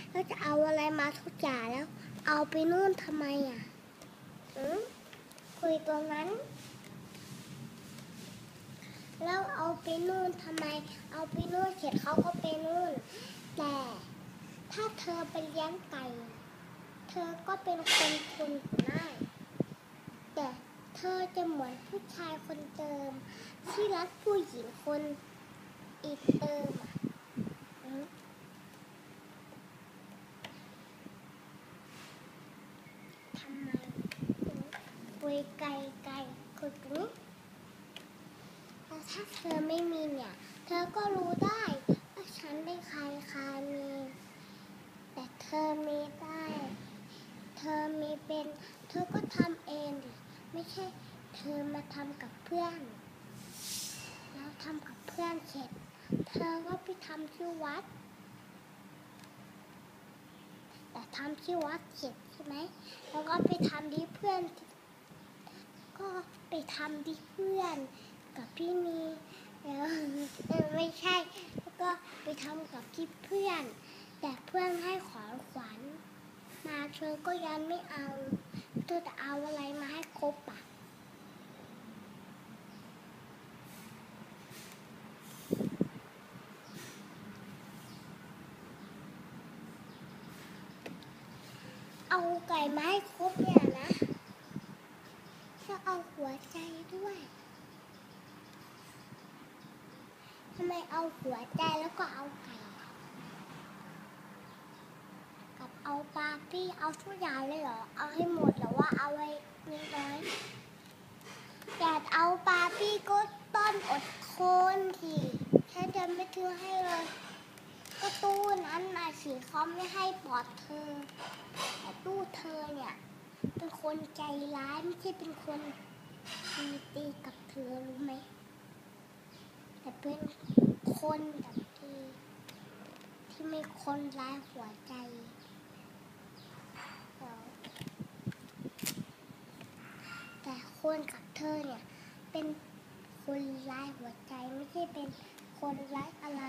แล้วจะเอาอะไรมาทุกอย่างแล้วเอาไปนู่นทำไมอ่ะคุยตรงนั้นแล้วเอาไปนู่นทำไมเอาไปนู่นเสร็จเขาก็ไปนู่นแต่ถ้าเธอไปเลี้ยงไก่เธอก็เป็นคนทุนได้แต่เธอจะเหมือนผู้ชายคนเดิมที่รักผู้หญิงคนอีกเดิมทำไมคุยไกลคุยตรงนี้แต่ถ้าเธอไม่มีเนี่ยเธอก็รู้ได้ว่าฉันเป็นใครมีแต่เธอมีได้เธอมีเป็นเธอก็ทำเองดิไม่ใช่เธอมาทำกับเพื่อนแล้วทำกับเพื่อนเสร็จเธอก็ไปทำที่วัดแต่ทำที่วัดเสร็จใช่ไหมแล้วก็ไปทำที่เพื่อนก็ไปทำที่เพื่อนกับพี่มีแล้วไม่ใช่แล้วก็ไปทำกับที่เพื่อนแต่เพื่อนให้ของขวัญมาเธอก็ยังไม่เอาเธอจะเอาอะไรมาให้ครบอ่ะเอาไก่มาให้ครบเนี่ยนะจะเอาหัวใจด้วยทำไมเอาหัวใจแล้วก็เอาไก่กับเอาปาร์ตี้เอาทุกอย่างเลยเหรอเอาให้หมดหรือว่าเอาไว้น้อยอยากเอาปาร์ตี้ก็ต้นอดทนทีฉันจะไม่ซื้อให้เลยก็ตู้นั้นน่ะสิเขาไม่ให้ปลอดเธอแต่ตู้เธอเนี่ยเป็นคนใจร้ายไม่ใช่เป็นคนตีกับเธอรู้ไหมแต่เป็นคนแบบที่ไม่คนร้ายหัวใจแต่คนกับเธอเนี่ยเป็นคนร้ายหัวใจไม่ใช่เป็นคนร้ายอะไร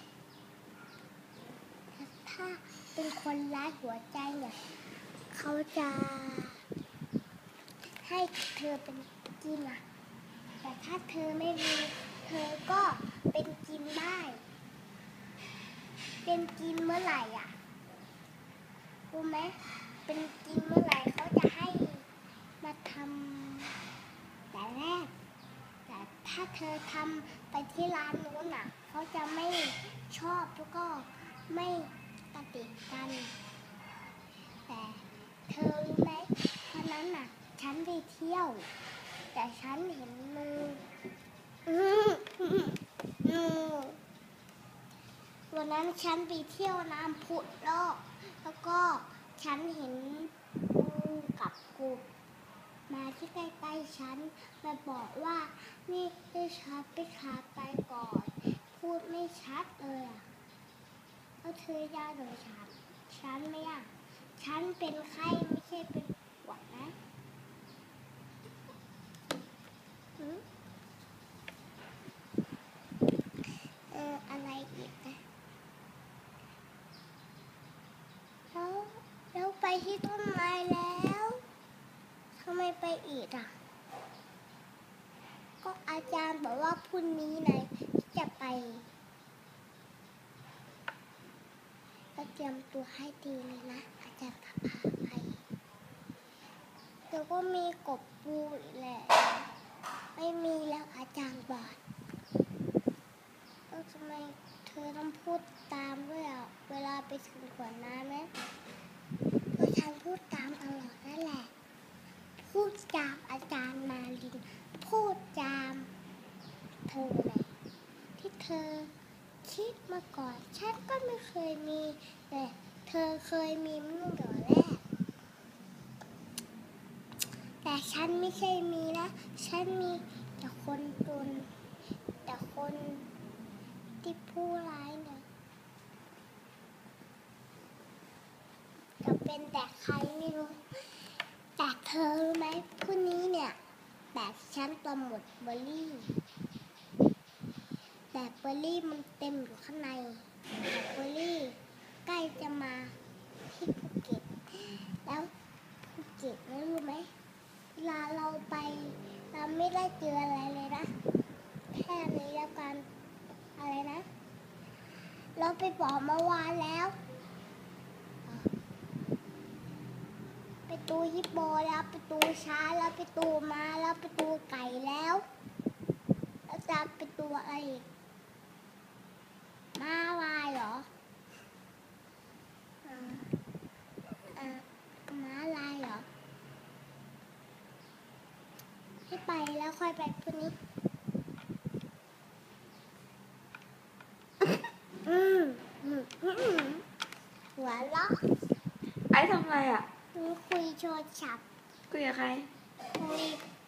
ถ้าเป็นคนร้ายหัวใจเนี่ยเขาจะให้เธอเป็นกินอะแต่ถ้าเธอไม่มีเธอก็เป็นกินได้เป็นกินเมื่อไหร่อ่ะรู้ไหมเป็นกินเมื่อไหร่เขาจะให้มาทำแต่แรกแต่ถ้าเธอทำไปที่ร้านนู้นน่ะเขาจะไม่ชอบแล้วก็ไม่ปฏิกันแต่เธอรู้ไหมตอนนั้นน่ะฉันไปเที่ยวแต่ฉันเห็นมือวันนั้นฉันไปเที่ยวน้ำพุแล้วก็ฉันเห็นงูกับกบมาที่ใกล้ๆฉันมาบอกว่านี่ให้ฉันไปขาไปก่อนพูดไม่ชัดเลยอ่ะแล้วเธอยาโดยฉันไม่อ่ะฉันเป็นไข้ไม่ใช่เป็นหวัดนะอะไรอีกนะแล้วไปที่ต้นไม้แล้วทำไมไปอีกอ่ะก็อาจารย์บอกว่าพรุ่งนี้นายจะไปก็เตรียมตัวให้ดีเลยนะอาจารย์พาไปเดี๋ยวก็มีกบปูอีกแหละไม่มีแล้วอาจารย์บอกทำไมเธอต้องพูดตามด้วยอ่ะเวลาไปถึงขวดน้ำนะก็ฉันพูดตามตลอดนั่นแหละพูดจามอาจารย์มาลินพูดจามเธอเลยที่เธอคิดมาก่อนฉันก็ไม่เคยมีแต่เธอเคยมีเมื่อก่อนแรกแต่ฉันไม่ใช่มีนะฉันมีแต่คนจนแต่คนที่ผู้ร้ายเนี่ยจะเป็นแต่ใครไม่รู้แต่เธอรู้ไหมพรุ่งนี้เนี่ยแต่ฉันตัวหมดเบอร์รี่แต่เบอร์รี่มันเต็มอยู่ข้างในแต่เบอร์รี่ใกล้จะมาลาเราไปเราไม่ได้เจออะไรเลยนะแค่นี้แล้วกันอะไรนะ เราไปบอกเมื่อวานแล้วไปตูฮิปโปแล้วไปตูช้างแล้วไปตูม้าแล้วไปตูไก่แล้วจะไปตูอะไรอีกม้าลายเหรอม้าลายเหรอให้ไปแล้วค่อยไปพรุ่งนี้หัวเราะไอ้ทำอะไรอ่ะคุยโทรศัพท์คุยกับใครคุย